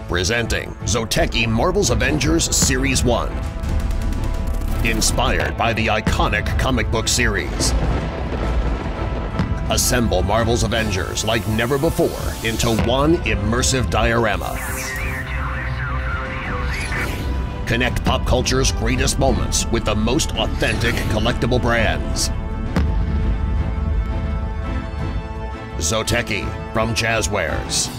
Presenting Zoteki Marvel's Avengers Series 1. Inspired by the iconic comic book series. Assemble Marvel's Avengers like never before into one immersive diorama. Connect pop culture's greatest moments with the most authentic collectible brands. Zoteki from Jazzwares.